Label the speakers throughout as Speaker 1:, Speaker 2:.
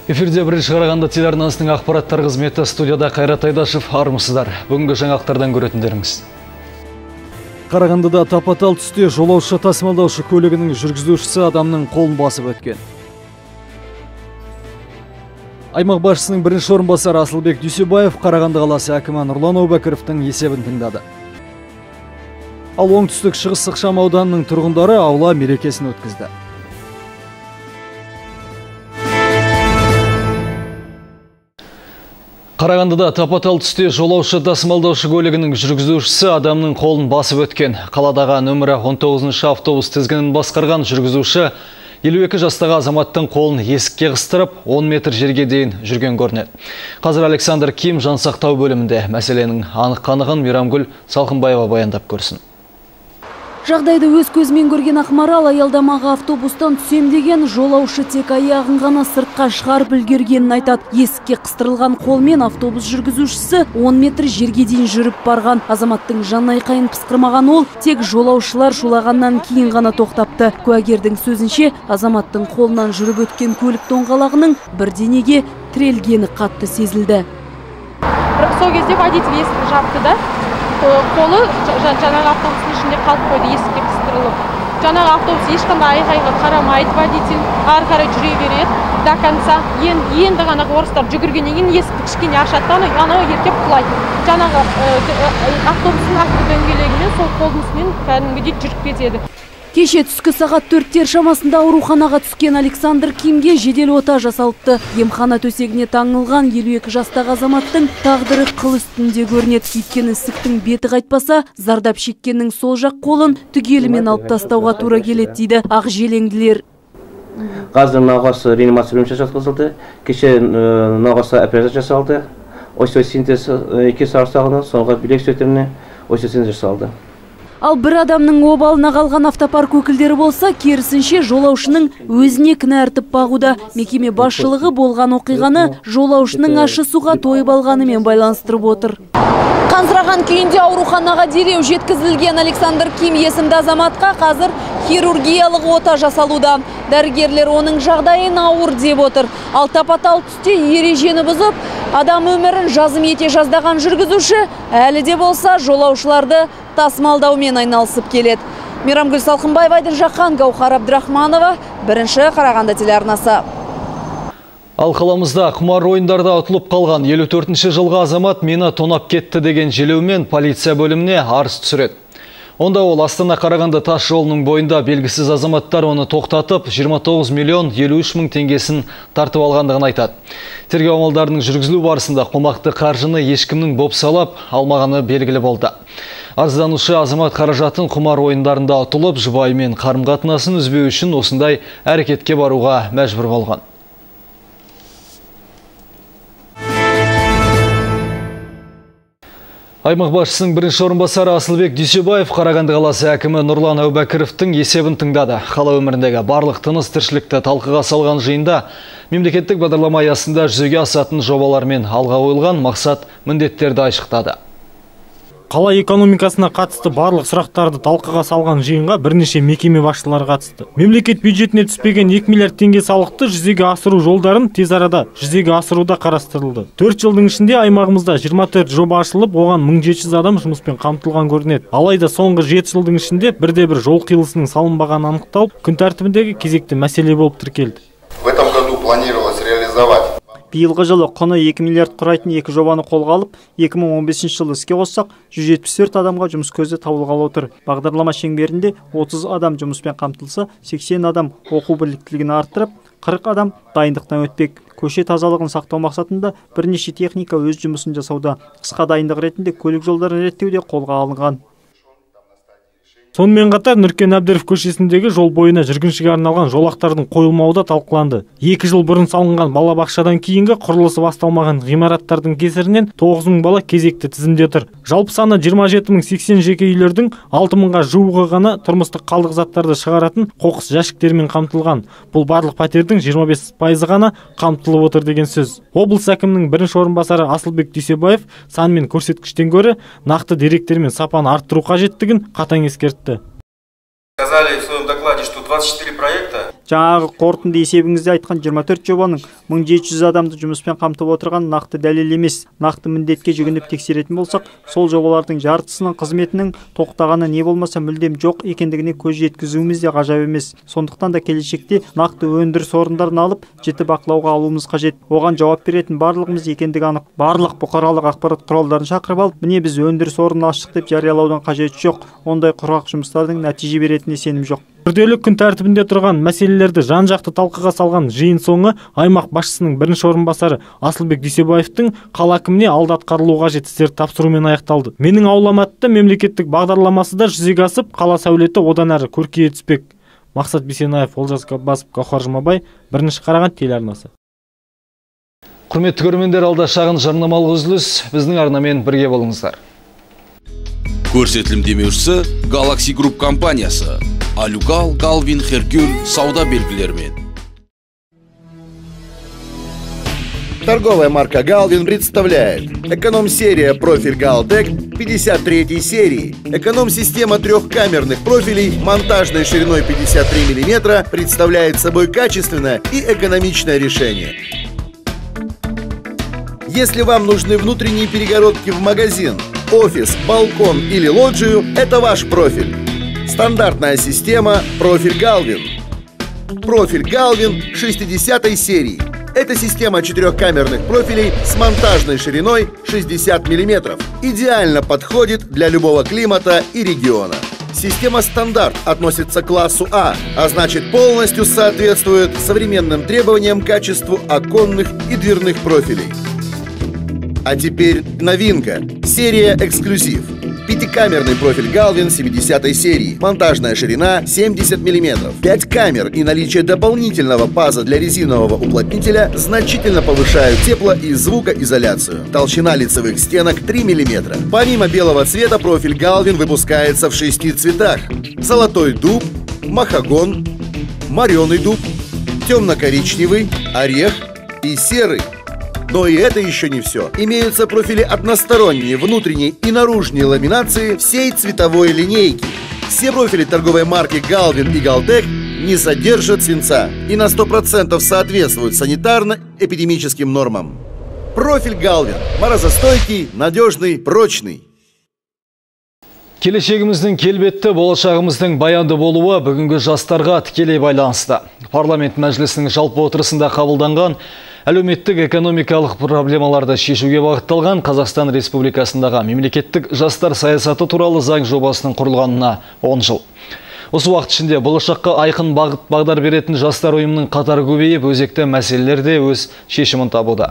Speaker 1: Эфирде бірінші Қарағанды телеарнасының ақпараттар қызметі, студияда Қайрат Айдашев. Армысыздар. Бүгінгі жаңалықтардан көретіндеріңіз. Қарағандыда тапа-тал түсте жолаушы тасымалдаушы көлігінің жүргізушісі адамның қолын басып өткен. Аймақ басшысының бірінші орынбасары Асылбек Дүйсебаев Қарағанды қаласы әкімі Нұрлан Әубәкіровтің есебін тыңдады. Ал оңтүстік шығыс ықшам ауданының тұрғындары аула мерекесін өткізді. Қарағандыда тапа-тал түсте жолаушы тасымалдаушы көлігінің жүргізушісі адамның қолын басып өткен. Қаладағы нөмірі 19 автобус тізгінін басқарған жүргізуші 52 жастағы азаматтың қолын есікке қыстырып, 10 метр жерге дейін жүрген көрінеді. Қазір Александр Ким жансақтау бөлімінде мәселенің анық-қанығын Мейрамгүл Салқынбаева баяндап көрсін.
Speaker 2: Жағдайды өз көзімен көрген Ақмарал аялдамаға автобустан түсем деген жолаушы тек аяғын ғана сыртқа шығарып үлгергенін айтады. Есікке қыстырылған қолмен автобус жүргізушісі 10 метр жерге дейін жүріп барған. Азаматтың жан айқайын пысқырмаған ол тек жолаушылар шулағаннан кейін ғана тоқтапты. Куәгердің сөзінше, азаматтың қолынан жүріп өткен көлік доңғалағының бірдеңеге тірелгені қатты сезілді.
Speaker 3: Сол кезде водитель есікті жапты да, қолы жаңағы автобустың ішінде қалып қойды, есікке қыстырылып. Жаңағы автобус ешқандай айғайға қарамайды, водитель ары қарай жүре береді до конца. Енді ғана орыстар жүгіргеннен кейін есікті кішкене ашады, анау еркеп құлайды. Жаңағы автобустың артқы дөңгелегімен сол қолдың үстінен кәдімгідей жүріп кетеді.
Speaker 2: Кеше түскі сағат 4-тер шамасында ауруханаға түскен Александр Кимге жедел ота жасалыпты. Емхана төсегіне таңылған 52 жастағы азаматтың тағдыры қыл үстінде көрінеді. Өйткені ісіктің беті қайтпаса, зардап шеккеннің сол жақ қолын түгелімен алып тастауға тура келеді дейді ақ желеңділер.
Speaker 4: Қазір науқасы реанимация бөлімшесіне жатқызылды. Кеше науқасы операция жасалды. Остеосинтез 2 саусағына, соңғы білек сөйтеріне остеосинтез жасалды.
Speaker 2: Ал бір адамның обалына қалған автопарк өкілдері болса, керісінше жолаушының өзіне кінә артып бағуда. Мекеме басшылығы болған оқиғаны жолаушының ащы суға тойып алғанымен байланыстырып отыр. Қансыраған күйінде ауруханаға дереу жеткізілген Александр Ким есімді азаматқа қазір хирургиялық ота жасалуда. Дәрігерлер оның жағдайын ауыр деп отыр. Ал тапа-тал түсте ережені бұзып, адам өмірін жазым ете жаздаған жүргізуші әлі де болса жолаушыларды тасымалдаумен айналысып келеді. Мейрамгүл Салқынбаева, Айдын Жақан, Гаухар Абдрахманова, бірінші Қарағанды телеарнасы.
Speaker 1: Ал қаламызда құмар ойындарда ұтылып қалған 54-ші жылғы азамат мені тонап кетті деген желеумен полиция бөліміне арыз түсіреді. Онда ол Астана Қарағанды тас жолының бойында белгісіз азаматтар оны тоқтатып 29 миллион 53 мың теңгесін тартып алғандығын айтады. Тергеу амалдарының жүргізілу барысында қомақты қаржыны ешкімнің бопсалап алмағаны белгілі болды. Арызданушы азамат қаражатын құмар ойындарында ұтылып, жұбайымен қарым-қатынасын үзбеу үшін осындай әрекетке баруға мәжбүр болған. Аймақ басшысының бірінші орынбасары Асылбек Дүйсебаев Қарағанды қаласы әкімі Нұрлан Әубәкіровтің есебін тыңдады. Қала өміріндегі барлық тыныс тіршілікті талқыға салған жиында мемлекеттік бағдарлама аясында жүзеге асатын жобалармен алға қойылған мақсат міндеттерді айшықтады.
Speaker 5: Қала экономикасына қатысты барлық сұрақтарды талқыға салған жиынға бірнеше мекеме басшылары қатысты. Мемлекет бюджетіне түспеген 2 миллиард теңге салықты жүзеге асыру жолдарын тез арада жүзеге асыруда қарастырылды. 4 жылдың ішінде аймағымызда 24 жоба ашылып, оған 1700 адам жұмыспен қамтылған көрінеді. Алайда соңғы 7 жылдың ішінде бірде-бір жол қиылысының салынбағаны анықталып, күн тәртібіндегі кезекті мәселе болып тіркелді.
Speaker 6: В этом году планировалось реализовать.
Speaker 7: Биылғы жылы құны 2 миллиард құрайтын 2 жобаны қолға алып, 2015 жылы іске қоссақ, 174 адамға жұмыс көзі табылғалы отыр. Бағдарлама шеңберінде 30 адам жұмыспен қамтылса, 80 адам оқу біліктілігін арттырып, 40 адам дайындықтан өтпек. Көше тазалығын сақтау мақсатында бірнеше техника өз жұмысын жасауда. Қысқа дайындық ретінде көлік жолдарын реттеуде қолға алынған.
Speaker 5: Сонымен қатар Нұркен Әбдіров көшесіндегі жол бойына жүргіншіге арналған жолақтардың қойылмауы да талқыланды. 2 жыл бұрын салынған балабақшадан кейінгі құрылысы басталмаған ғимараттардың кесірінен 9 мың бала кезекті тізімде тұр. Жалпы саны 27.080 жеке үйлердің 6 мыңға жуығы ғана тұрмыстық қалдық заттарды шығаратын қоқыс жәшіктерімен қамтылған. Бұл барлық пәтердің 25% ғана қамтылып отыр деген сөз. Облыс әкімінің бірінші орынбасары Асылбек Дүйсебаев сан мен көрсеткіштен гөрі нақты деректер мен сапаны арттыру қажеттігін қатаң ескертті.
Speaker 6: Сказали в своем докладе, что 24 проекта
Speaker 7: Жаңағы қорытынды есебіңізде айтқан 24 жобаның 1700 адамды жұмыспен қамтып отырған нақты дәлел емес. Нақты міндетке жүгініп тексеретін болсақ, сол жобалардың жартысының қызметінің тоқтағаны не болмаса мүлдем жоқ екендігіне көз жеткізуіміз де ғажап емес. Сондықтан да келешекте нақты өндіріс орындарын алып, жіті бақылауға алуымыз қажет. Оған жауап беретін барлығымыз екендігі анық. Барлық бұқаралық ақпарат құралдарын шақырып алып, міне біз өндіріс орнын аштық деп жариялаудың қажеті жоқ. Ондай құрғақ жұмыстардың нәтиже беретініне сенім жоқ.
Speaker 5: Күрделі күн тәртібінде тұрған мәселелерді жан-жақты талқыға салған жиын соңы аймақ басшысының бірінші орынбасары Асылбек Дүйсебаевтың қала әкіміне алда атқарылу қажет істерді тапсырумен аяқталды. Менің ауылым атты мемлекеттік бағдарламасы да жүзеге асып, қала сәулеті одан әрі көркейе түспек. Мақсат Бейсенаев, Олжас Ғаббасов, Гауһар Жұмабай, бірінші Қарағанды телеарнасы.
Speaker 1: Құрметті көрермендер, алда шағын жарнамалық үзіліс, біздің арнамен бірге болыңыздар.
Speaker 8: Көрсетілім демеушісі Galaxy Group компаниясы. Алюгал, Галвин, Херкюль сауда белгілерімен.
Speaker 9: Торговая марка Галвин представляет эконом-серия профиль Галтек 53 серии. Эконом-система трехкамерных профилей монтажной шириной 53 мм представляет собой качественное и экономичное решение. Если вам нужны внутренние перегородки в магазин, офис, балкон или лоджию, это ваш профиль. Стандартная система профиль Галвин. Профиль Галвин 60 серии. Это система четырехкамерных профилей с монтажной шириной 60 мм. Идеально подходит для любого климата и региона. Система стандарт относится к классу А, а значит полностью соответствует современным требованиям к качеству оконных и дверных профилей. А теперь новинка. Серия эксклюзив. Пятикамерный профиль Галвин 70 серии. Монтажная ширина 70 мм. 5 камер и наличие дополнительного паза для резинового уплотнителя значительно повышают тепло- и звукоизоляцию. Толщина лицевых стенок 3 мм. Помимо белого цвета, профиль Галвин выпускается в 6 цветах. Золотой дуб, махагон, мореный дуб, темно-коричневый, орех и серый. Но и это еще не все. Имеются профили односторонние, внутренней и наружной ламинации всей цветовой линейки. Все профили торговой марки Галвин и Галтек не содержат свинца и на 100% соответствуют санитарно-эпидемическим нормам. Профиль Галвин. Морозостойкий, надежный, прочный.
Speaker 1: Келешегіміздің келбетті, болашағымыздың баянды болуы бүгінгі жастарға тікелей байланысты. Парламент мәжілісінің жалпы отырысында қабылданған әлеуметтік экономикалық проблемаларды шешуге бағытталған Қазақстан Республикасындағы мемлекеттік жастар саясаты туралы заң жобасының құрылғанына 10 жыл. Осы уақыт ішінде болашаққа айқын бағдар беретін жастар ұйымының қатары көбейіп, өзекті мәселелерде өз шешімін табуда.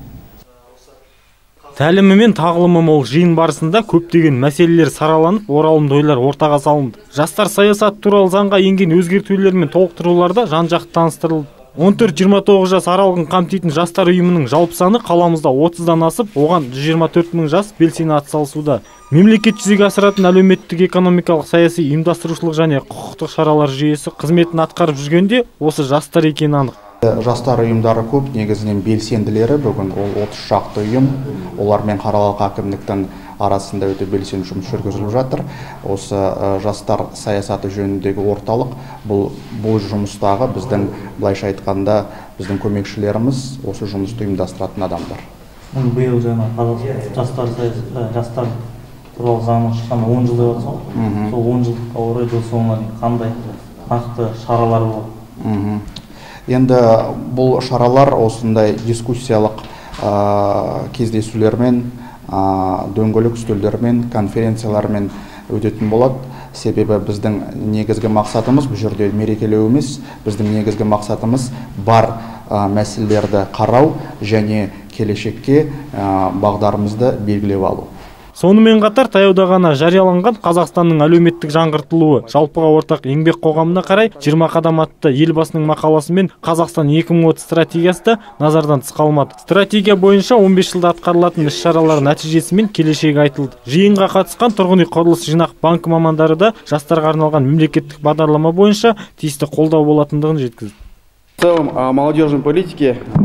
Speaker 5: Тәлімі мен тағылымы мол жиын барысында көптеген мәселелер сараланып, оралымды ойлар ортаға салынды. Жастар саясаты туралы заңға енген өзгертулер мен толықтыруларда жан-жақты таныстырылды. 14-29 жас аралығын қамтитын жастар ұйымының жалпы саны қаламызда 30-дан асып, оған 124 мың жас белсене атсалысуда. Мемлекет жүзеге асыратын әлеуметтік экономикалық саяси ұйымдастырушылық және құқықтық шаралар жүйесі қызметін атқарып жүргенде осы жастар екені анық.
Speaker 10: Жастар ұйымдары көп, негізінен белсенділері, бүгін ол 30 шақты ұйым, олармен қалалық әкімдіктің арасында өте белсенді жұмыс жүргізіліп жатыр. Осы жастар саясаты жөніндегі орталық бұл жұмыстағы біздің, былайша айтқанда, біздің көмекшілеріміз осы жұмысты ұйымдастыратын адамдар.
Speaker 11: Биыл жаңа жастар туралы заңы шыққаны 10 жыл деп отырсың. Сол 10 жылдыққа орай жыл соңына қандай нақты шаралар болады?
Speaker 10: Енді бұл шаралар осындай дискуссиялық кездесулермен, дөңгелек үстелдермен, конференциялармен өтетін болады. Себебі біздің негізгі мақсатымыз бұл жерде мерекелеу емес, біздің негізгі мақсатымыз бар мәселелерді қарау және келешекке бағдарымызды белгілеп алу.
Speaker 5: Сонымен қатар таяуда ғана жарияланған Қазақстанның әлеуметтік жаңғыртылуы жалпыға ортақ еңбек қоғамына қарай 20 қадам атты елбасының мақаласы мен Қазақстан 2030 стратегиясы да назардан тыс қалмады. Стратегия бойынша 15 жылда атқарылатын іс-шаралар нәтижесі мен келешегі айтылды. Жиынға қатысқан тұрғын үй құрылыс жинақ банкі мамандары да жастарға арналған мемлекеттік бағдарлама бойынша тиісті қолдау болатындығын жеткізді.
Speaker 12: В целом, о молодежной политике в нашем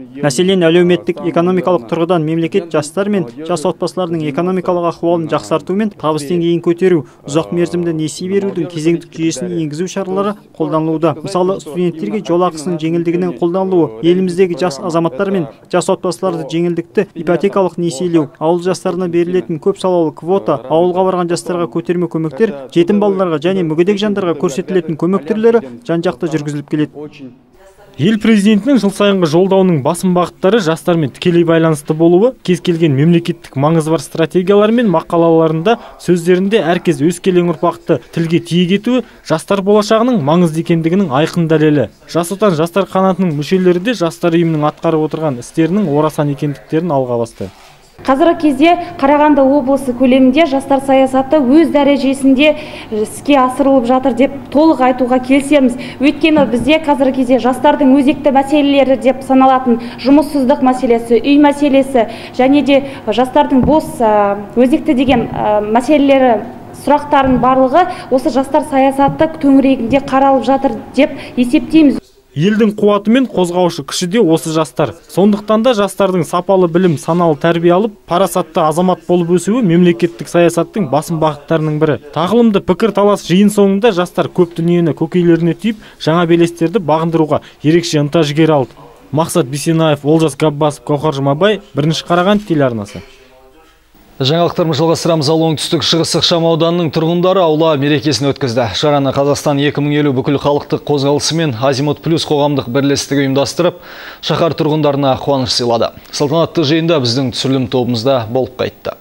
Speaker 7: Мәселен, әлеуметтік экономикалық тұрғыдан мемлекет жастар мен жас отбасылардың экономикалық ахуалын жақсарту мен табыс деңгейін көтеру, ұзақ мерзімді несие берудің кезеңдік жүйесін енгізу шаралары қолданылуда. Мысалы, студенттерге жол ақысының жеңілдігінің қолданылуы, еліміздегі жас азаматтар мен жас отбасыларды жеңілдікті ипотекалық несиелеу, ауыл жастарына берілетін көп салалы квота, ауылға барған жастарға көтерме көмектер, жетім балаларға және мүгедек жандарға көрсетілетін көмек түрлері жан-жақты жүргізіліп келеді.
Speaker 5: Ел президентінің жыл сайынғы жолдауының басым бағыттары жастармен тікелей байланысты болуы, кез келген мемлекеттік маңызы бар стратегиялар мен мақалаларында сөздерінде әркез өскелең ұрпақты тілге тиек етуі жастар болашағының маңызды екендігінің айқын дәлелі. Жас отан жастар қанатының мүшелері де жастар ұйымының атқарып отырған істерінің орасан екендіктерін алға басты.
Speaker 12: Қазіргі кезде Қарағанды облысы көлемінде жастар саясаты өз дәрежесінде іске асырылып жатыр деп толық айтуға келісеміз. Өйткені бізде қазіргі кезде жастардың өзекті мәселелері деп саналатын жұмыссыздық мәселесі, үй мәселесі және де жастардың бос өзекті деген мәселелері сұрақтардың барлығы осы жастар саясаты төңірегінде қаралып жатыр деп есептейміз.
Speaker 5: Елдің қуаты мен қозғаушы күші де осы жастар. Сондықтан да жастардың сапалы білім, саналы тәрбие алып, парасатты азамат болып өсуі мемлекеттік саясаттың басым бағыттарының бірі. Тағылымды пікір талас жиын соңында жастар көп дүниені көкейлеріне түйіп, жаңа белестерді бағындыруға ерекше ынта жігер алды. Мақсат Бисенаев, Олжас Габбасов, Гаухар Жұмабай, Бірінші Қарағанды телеарнасы.
Speaker 1: Жаңалықтарымыз жалғастырамыз. Ал оңтүстік шығыс ықшам ауданының тұрғындары аула мерекесін өткізді. Шараны Қазақстан 2050 бүкіл халықтық қозғалысы мен Азимут плюс қоғамдық бірлестігі ұйымдастырып, шаһар тұрғындарына қуаныш сыйлады. Салтанатты жиында біздің түсірілім тобымызда болып қайтты.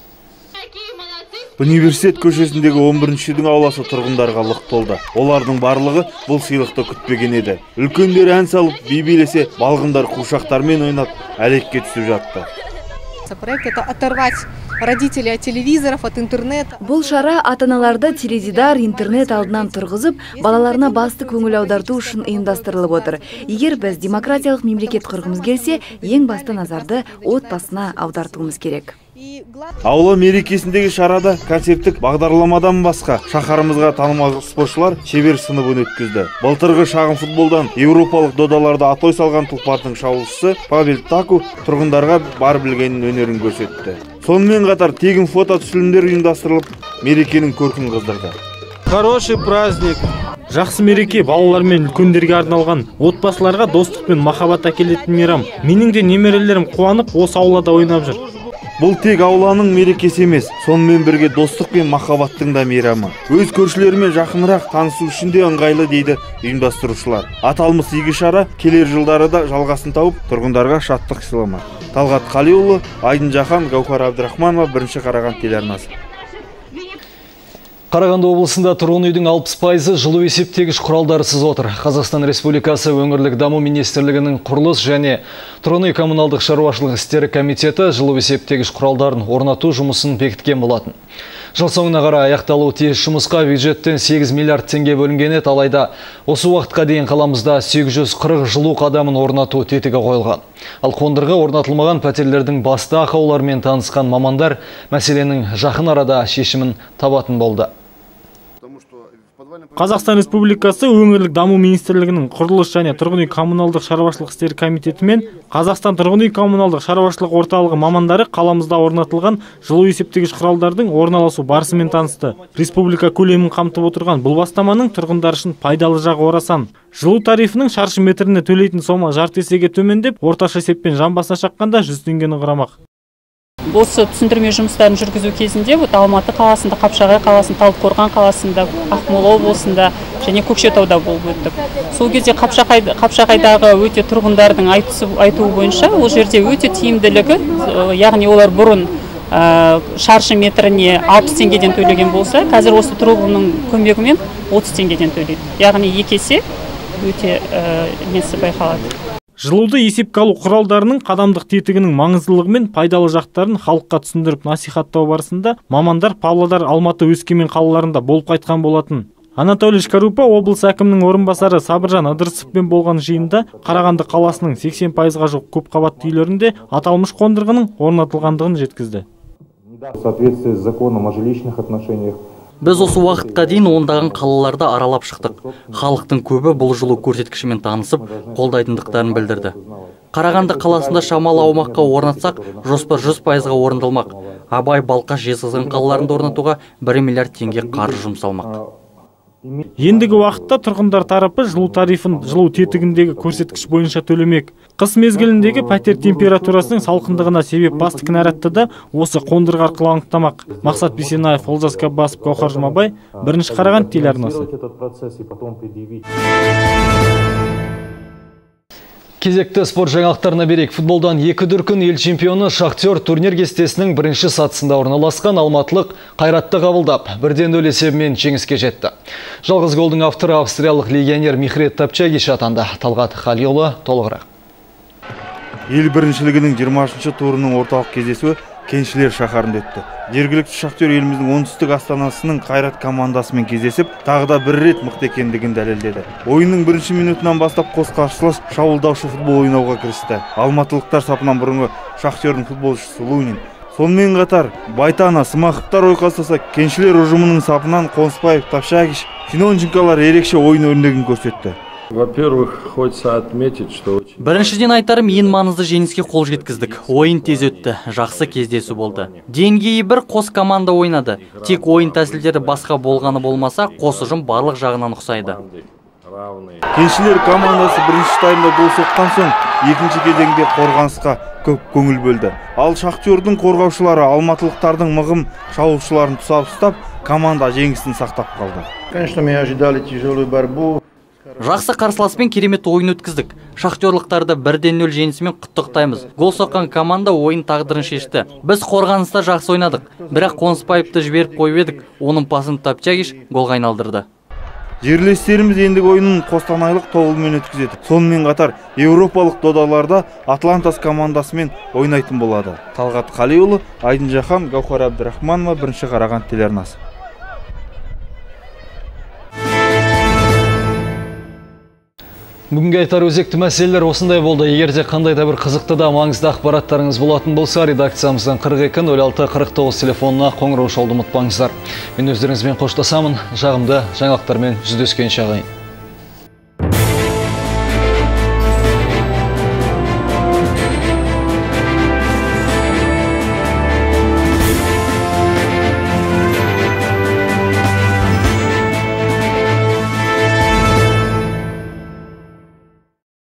Speaker 13: Университет көшесіндегі 11-ші ауласы тұрғындарға лық толды. Олардың барлығы бұл сыйлықты күтпеген еді. Үлкендер ән салып, би билесе, балғындар қуыршақтармен ойнап, әлекке түсіп жатты.
Speaker 14: Проект это оторвать родителей от телевизоров, от интернета.
Speaker 2: Бұл шара ата-аналарды теледидар, интернет алдынан тұрғызып, балаларына басты көңіл аударту үшін ұйымдастырылып отыр. Егер біз демократиялық мемлекет құрғымыз келсе, ең басты назарды отбасына аудартуымыз керек.
Speaker 13: Аула мерекесіндегі шарада концерттік бағдарламадан басқа шаһарымызға танымал спортшылар шебер сыныбын өткізді. Былтырғы шағын футболдан еуропалық додаларда атой салған тұлпардың шабуылшысы Павел Таку тұрғындарға бар білгенін өнерін көрсетті. Сонымен қатар тегін фото түсірілімдер ұйымдастырылып, мерекенің көркін қыздырды.
Speaker 5: Хороший праздник. Жақсы мереке балалар мен үлкендерге арналған, отбасыларға достық пен махаббат әкелетін мейрам. Менің де немерелерім қуанып, осы аулада ойнап жүр.
Speaker 13: Бұл тек ауланың мерекесі емес, сонымен бірге достық пен махаббаттың да мейрамы. Өз көршілерімен жақынырақ танысу үшін де ыңғайлы дейді ұйымдастырушылар. Аталмыш игі шара келер жылдары да жалғасын тауып, тұрғындарға шаттық сыйламақ. Талғат Қалиұлы, Айдын Жақан, Гаухар Абдрахманова, Бірінші Қарағанды телеарнасы.
Speaker 1: Қарағанды облысында тұрғын үйдің 60% жылу есептегіш құралдарсыз отыр. Қазақстан Республикасы өңірлік даму министрлігінің құрылыс және тұрғын үй коммуналдық шаруашылық істері комитеті жылу есептегіш құралдарын орнату жұмысын бекіткен болатын. Жыл соңына қарай аяқталуы тиіс жұмысқа бюджеттен 8 миллиард теңге бөлінген еді, алайда осы уақытқа дейін қаламызда 840 жылу қадамын орнату тетігі қойылған. Ал қондырғы орнатылмаған пәтерлердің басты ақауларымен танысқан мамандар мәселенің жақын арада шешімін табатын болды.
Speaker 5: Қазақстан Республикасы өңірлік даму министрлігінің құрылыс және тұрғын үй коммуналдық шаруашылық істері комитеті мен Қазақстан тұрғын үй коммуналдық шаруашылық орталығы мамандары қаламызда орнатылған жылу есептегіш құралдардың орналасу барысымен танысты. Республика көлемін қамтып отырған бұл бастаманың тұрғындар үшін пайдалы жағы орасан. Жылу тарифінің шаршы метріне төлейтін сома жарты есеге төмендеп, орташа есеппен жан басына шаққанда 100 теңгені құрамақ.
Speaker 3: Осы түсіндірме жұмыстарын жүргізу кезінде Алматы қаласында, Қапшағай қаласында, Талдықорған қаласында, Ақмола облысында және Көкшетауда болып өттік. Сол кезде Қапшағайдағы өте тұрғындардың айтуы бойынша ол жерде өте тиімділігі, яғни олар бұрын шаршы метріне 60 теңгеден төлеген болса, қазір осы тұрғынның көмегімен 30 теңгеден төлейді. Яғни екі есе өте несі байқалады.
Speaker 5: Жылуды есепке алу құралдарының қадамдық тетігінің маңыздылығы мен пайдалы жақтарын халыққа түсіндіріп насихаттау барысында мамандар Павлодар, Алматы, Өскемен қалаларында болып қайтқан болатын. Анатолий Шкарупа облыс әкімінің орынбасары Сабыржан Ыдырысовпен болған жиында Қарағанды қаласының 80%-ға жуық көпқабатты үйлерінде аталмыш қондырғының орнатылғандығын жеткізді.
Speaker 15: В соответствии с законом о жилищных отношениях
Speaker 16: Біз осы уақытқа дейін ондаған қалаларды аралап шықтық. Халықтың көбі бұл жылу көрсеткішімен танысып, қолдайтындықтарын білдірді. Қарағанды қаласында шамалы аумаққа орнатсақ, жоспар 100%-ға орындалмақ. Абай, Балқаш, Жезқазған қалаларында орнатуға 1 миллиард теңге қаржы жұмсалмақ.
Speaker 5: Ендігі уақытта тұрғындар тарапы жылу тарифін жылу тетігіндегі көрсеткіш бойынша төлемек. Қыс мезгіліндегі пәтер температурасының салқындығына себеп басты кінәратты да осы қондырғы арқылы анықтамақ. Мақсат Бейсенаев, Олжас Каббасов, Гаухар Жұмабай, Бірінші Қарағанды телеарнасы.
Speaker 1: Кезекті спорт жаңалықтарына берейік. Футболдан 2 дүркін ел чемпионы Шахтер турнир кестесінің бірінші сатысында орналасқан алматылық Қайратты қабылдап, 1-0 есебімен жеңіске жетті. Жалғыз голдың авторы австриялық легионер Михрет Топчагиш атанды. Талғат Қалиұлы толығырақ.
Speaker 13: Ел біріншілігінің 20-шы турының орталық кездесуі Кеншілер шаһарында өтті. Жергілікті Шахтер еліміздің оңтүстік астанасының Қайрат командасымен кездесіп, тағы да бір рет мықты екендігін дәлелдеді. Ойынның бірінші минутынан бастап қос қарсылас шабуылдаушы футбол ойнауға кірісті. Алматылықтар сапынан бұрынғы Шахтердің футболшысы Лунин. Сонымен қатар Байтана, Смақовтар ойқастаса, Кеншілер ұжымының сапынан Қонысбаев, Топчагиш, Финонченколар ерекше ойын өрнегін көрсетті.
Speaker 17: Во-первых, хочется отметить, что
Speaker 16: Біріншіден айтарым, ең маңызды жеңіске қол жеткіздік. Ойын тез өтті, жақсы кездесу болды. Деңгейі бір, қос команда ойнады. Тек ойын тәсілдері басқа болғаны болмаса, қос ұжым барлық жағынан ұқсайды.
Speaker 13: Кеншілер командасы бірінші таймда гол соққан соң, екінші кезеңде қорғанысқа көп көңіл бөлді. Ал Шахтердің қорғаушылары алматылықтардың мығым шабуылшыларын тұсап ұстап, команда жеңісін сақтап қалды.
Speaker 17: Конечно, мы ожидали тяжелую борьбу.
Speaker 16: Жақсы қарсыласпен керемет ойын өткіздік. Шахтерлықтарды 1-0 жеңісімен құттықтаймыз. Гол соққан команда ойын тағдырын шешті. Біз қорғаныста жақсы ойнадық, бірақ Қонысбаевты жіберіп қойып едік. Оның пасын Топчагиш голға айналдырды.
Speaker 13: Жерлестеріміз ендігі ойынын қостанайлық Тобылмен өткізеді. Сонымен қатар еуропалық додаларда Атлантас командасымен ойнайтын болады. Талғат Қалиұлы, Айдын Жақан, Гаухар Абдрахманова, Бірінші Қарағанды телеарнасы.
Speaker 1: Бүгінгі айтар өзекті мәселелер осындай болды. Егерде қандай да бір қызықты да маңызды ақпараттарыңыз болатын болса, редакциямыздың 42-06-49 телефонына қоңырау шалуды ұмытпаңыздар. Мен өздеріңізбен қоштасамын. Жағымды жаңалықтармен жүздескенше ағайын.